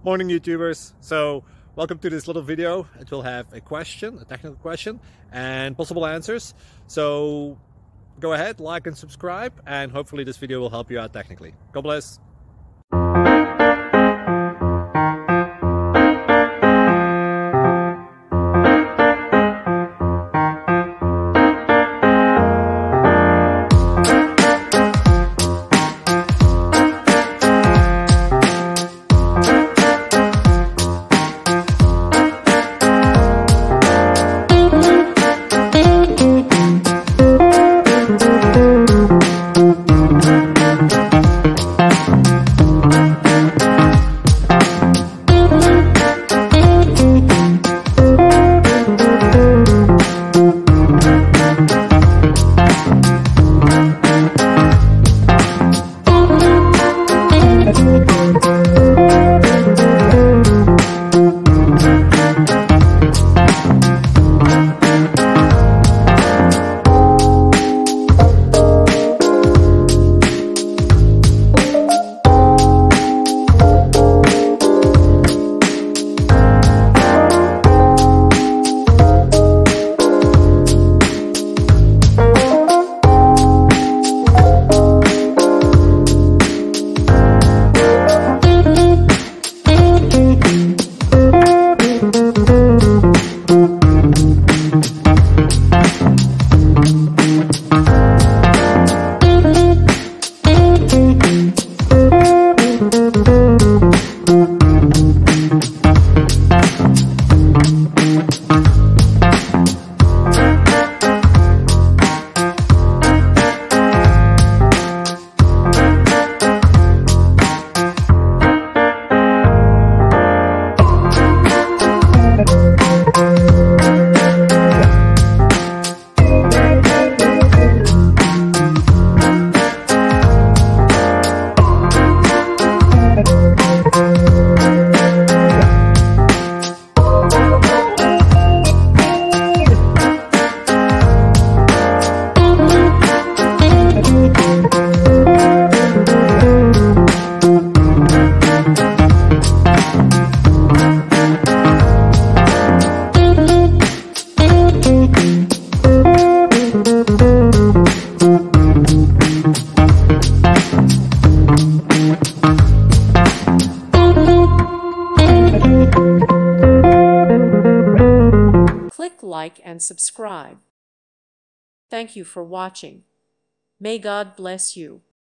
Morning YouTubers. So welcome to this little video. It will have a question, a technical question, and possible answers. So go ahead, like and subscribe, and hopefully this video will help you out technically. God bless. Click like and subscribe. Thank you for watching. May God bless you.